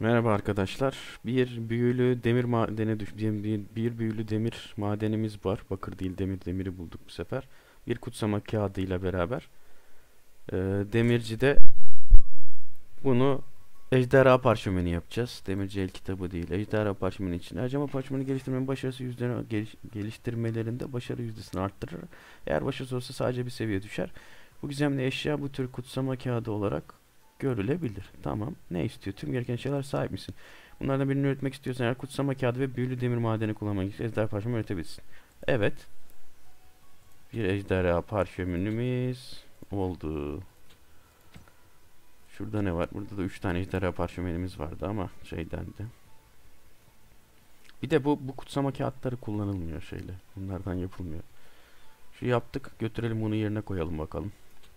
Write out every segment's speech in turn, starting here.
Merhaba arkadaşlar. Bir büyülü demir madeni bir büyülü demir madenimiz var. Bakır değil demiri bulduk bu sefer. Bir kutsama kağıdıyla beraber. Demircide bunu ejderha parşömeni yapacağız. Demirci el kitabı değil. Ejderha parşömeni için. Harcama parşömeni geliştirmenin başarısı yüzdeleri geliştirmelerinde başarı yüzdesini arttırır. Eğer başarısız olursa sadece bir seviye düşer. Bu gizemli eşya bu tür kutsama kağıdı olarak görülebilir. Tamam. Ne istiyor? Tüm gereken şeyler sahip misin? Bunlardan birini üretmek istiyorsan eğer kutsama kağıdı ve büyülü demir madeni kullanmak için ejderha parşömeni üretebilirsin. Evet. Bir ejderha parşömenimiz oldu. Şurada ne var? Burada da 3 tane ejderha parşömenimiz vardı ama şeydendi. Bir de bu kutsama kağıtları kullanılmıyor şeyle. Bunlardan yapılmıyor. Şu yaptık. Götürelim bunu yerine koyalım bakalım.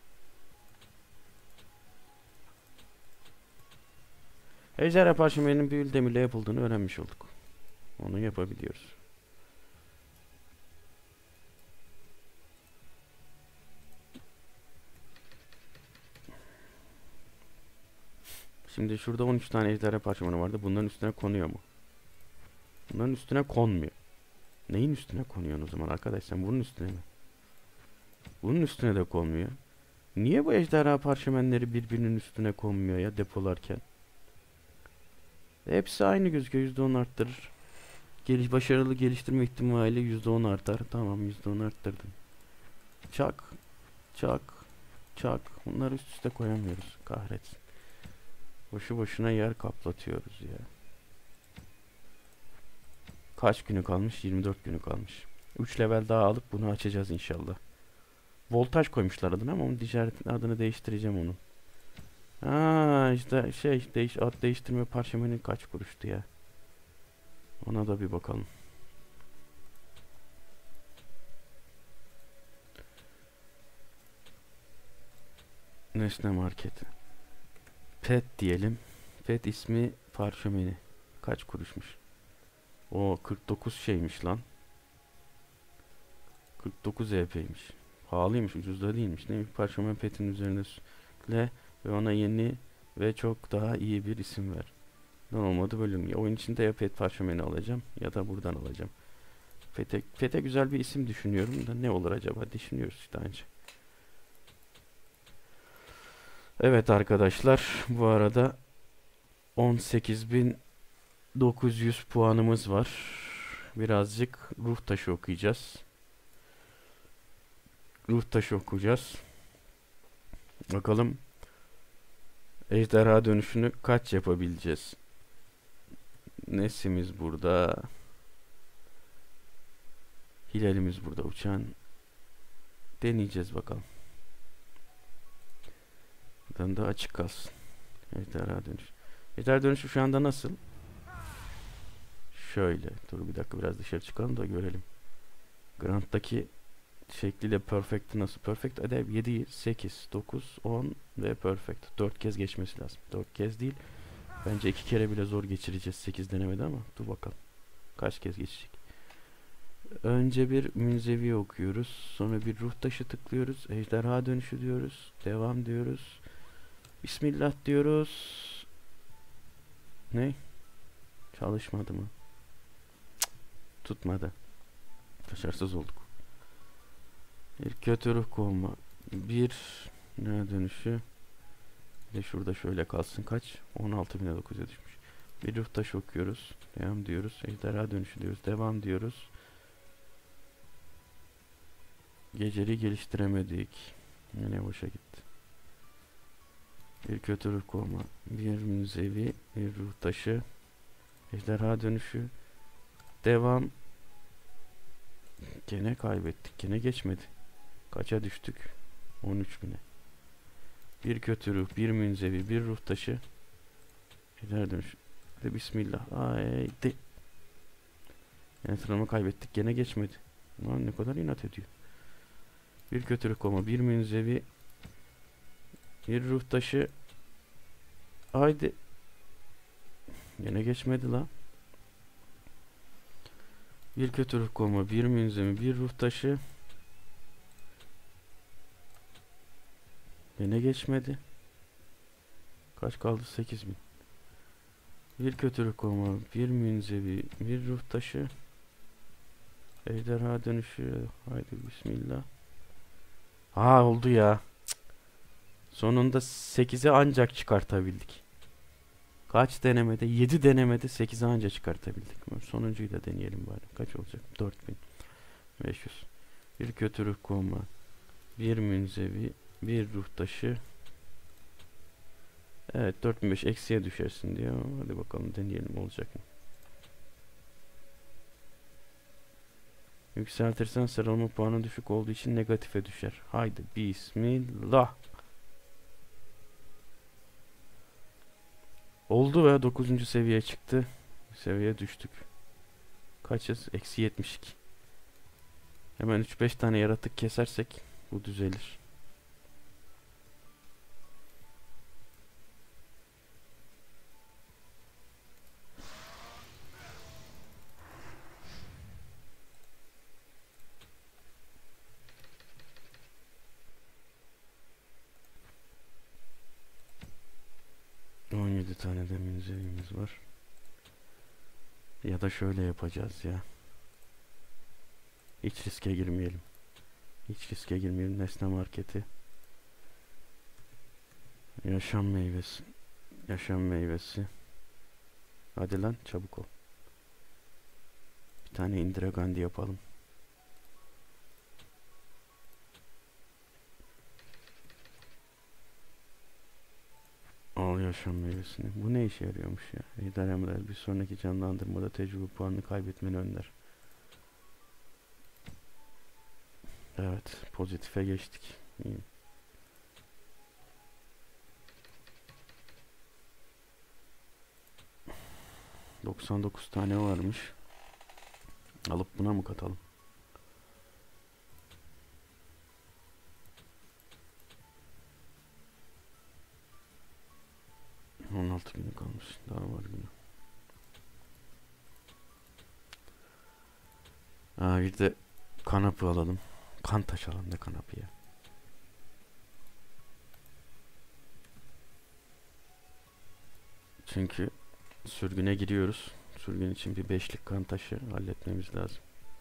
Ejderha parşömeninin büyülü demirle yapıldığını öğrenmiş olduk. Onu yapabiliyoruz. Şimdi şurada 13 tane ejderha parşömeni vardı. Bunların üstüne konuyor mu? Bunların üstüne konmuyor. Neyin üstüne konuyorsun o zaman arkadaş? Sen bunun üstüne mi? Bunun üstüne de konmuyor. Niye bu ejderha parşömenleri birbirinin üstüne konmuyor ya depolarken? Hepsi aynı gözüküyor. %10 arttırır. Başarılı geliştirme ihtimali %10 artar. Tamam, %10 arttırdım. Çak. Çak. Çak. Bunları üst üste koyamıyoruz. Kahretsin. Boşu boşuna yer kaplatıyoruz ya. Kaç günü kalmış? 24 günü kalmış. 3 level daha alıp bunu açacağız inşallah. Voltaj koymuşlar adına ama onun ticaretin adını değiştireceğim onun. Aa işte ad değiştirme parşömenin kaç kuruştu ya. Ona da bir bakalım. Nesne market. Pet diyelim. Pet ismi parşömeni. Kaç kuruşmuş? O 49 şeymiş lan. 49 EP'ymiş. Pahalıymış, ucuz da değilmiş. Neymiş? Parşömen petin üzerine sürükle ve ona yeni ve çok daha iyi bir isim ver. Ne olmadı bölüm. Ya oyun içinde ya pet parşömeni alacağım ya da buradan alacağım. Pete güzel bir isim düşünüyorum da ne olur acaba düşünüyoruz işte önce. Evet arkadaşlar, bu arada 18.900 puanımız var. Birazcık ruh taşı okuyacağız. Ruh taşı okuyacağız. Bakalım ejderha dönüşünü kaç yapabileceğiz? Nesimiz burada. Hilalimiz burada uçan. Deneyeceğiz bakalım. Buradan da açık kalsın. Ejderha dönüş. Ejderha dönüşü şu anda nasıl? Şöyle. Dur bir dakika biraz dışarı çıkalım da görelim. Grant'taki şekliyle perfect nasıl? Perfect aday 7, 8, 9, 10 ve perfect. 4 kez geçmesi lazım. 4 kez değil. Bence 2 kere bile zor geçireceğiz 8 denemede ama dur bakalım. Kaç kez geçecek? Önce bir münzevi okuyoruz. Sonra bir ruh taşı tıklıyoruz. Ejderha dönüşü diyoruz. Devam diyoruz. Bismillah diyoruz. Ne? Çalışmadı mı? Cık, tutmadı. Başarısız olduk. Bir kötü ruh kovma. Bir ne dönüşü? Bir de şurada şöyle kalsın kaç? 16.900'e düşmüş. Bir ruh taşı okuyoruz. Devam diyoruz. Ejderha dönüşü diyoruz. Devam diyoruz. Geceli geliştiremedik. Yine boşa gitti. Bir kötü ruh kovma. Bir müzevi. Bir ruh taşı. Ejderha dönüşü. Devam. Gene kaybettik. Gene geçmedi. Kaça düştük? 13.000'e. Bir kötü ruh, bir münzevi, bir ruh taşı. Ejderha dönüşü. Hadi bismillah. Haydi. Yani sıralama kaybettik. Gene geçmedi. Lan ne kadar inat ediyor. Bir kötü ruh kovma, bir münzevi, bir ruh taşı. Haydi. Gene geçmedi la. Bir kötü ruh kovma, bir münzevi, bir ruh taşı. Gene geçmedi. Kaç kaldı? 8.000. Bir kötülük olma, bir münzevi, bir ruh taşı, ejderha dönüşü. Haydi bismillah. Ha oldu ya. Sonunda 8'e ancak çıkartabildik. Kaç denemede? 7 denemede 8'e ancak çıkartabildik. Sonuncuyu da deneyelim bari. Kaç olacak? 4500. Bir kötülük konma, bir münzevi, bir ruh taşı. Evet 4500 eksiye düşersin diyor. Hadi bakalım deneyelim olacak mı? Yükseltirsen sıralama puanı düşük olduğu için negatife düşer. Haydi bismillah. Oldu ve 9. seviyeye çıktı. Seviyeye düştük. Kaçız? Eksi 72. Hemen 3-5 tane yaratık kesersek bu düzelir. Tane de münzevimiz var. Ya da şöyle yapacağız ya. Hiç riske girmeyelim. Hiç riske girmeyelim. Nesne marketi. Yaşam meyvesi. Yaşam meyvesi. Hadi lan çabuk ol. Bir tane Indira Gandhi yapalım. Al yaşam meyvesini. Bu ne işe yarıyormuş ya? Ejderha bir sonraki canlandırmada tecrübe puanını kaybetmeni önler. Evet, pozitife geçtik. İyi. ...99 tane varmış. Alıp buna mı katalım? 16 günü kalmış. Daha var günü. Bir de kanapı alalım. Kan taş alalım da kanapıya. Çünkü sürgüne giriyoruz. Sürgün için bir 5'lik kan taşı halletmemiz lazım.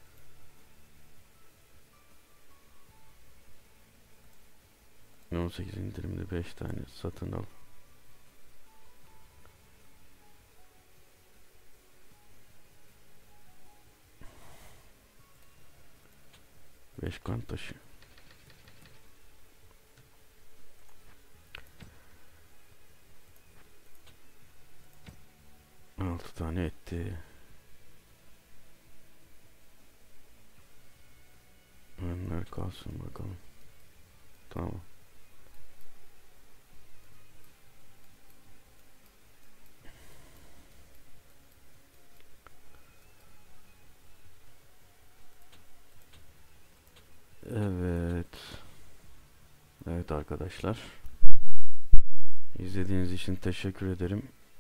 ...18 indirimli 5 tane satın al. Beş kan taşı. Altı tane etti. Önler kalsın bakalım. Tamam. Evet. Evet arkadaşlar. İzlediğiniz için teşekkür ederim.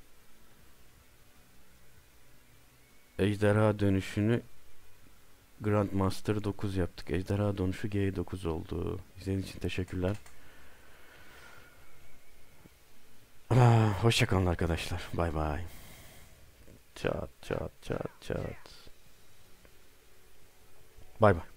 Ejderha dönüşünü Grandmaster 9 yaptık. Ejderha dönüşü G9 oldu. İzlediğiniz için teşekkürler. Hoşça kalın arkadaşlar. Bay bay. Çat çat çat çat. Bay bay.